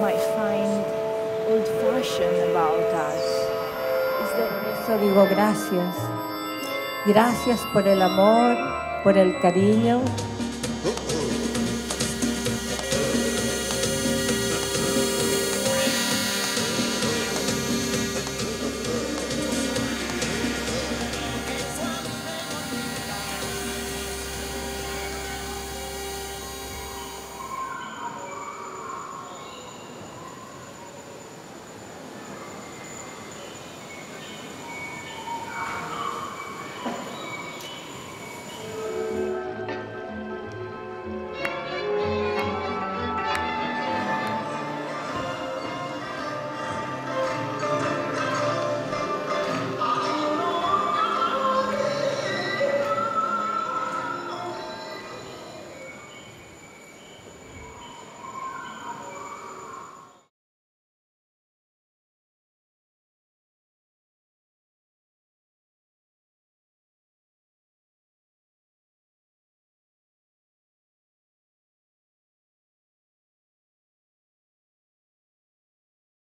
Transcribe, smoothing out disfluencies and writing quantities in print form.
might find old-fashioned about us is that Por eso digo gracias. Gracias por el amor, por el cariño,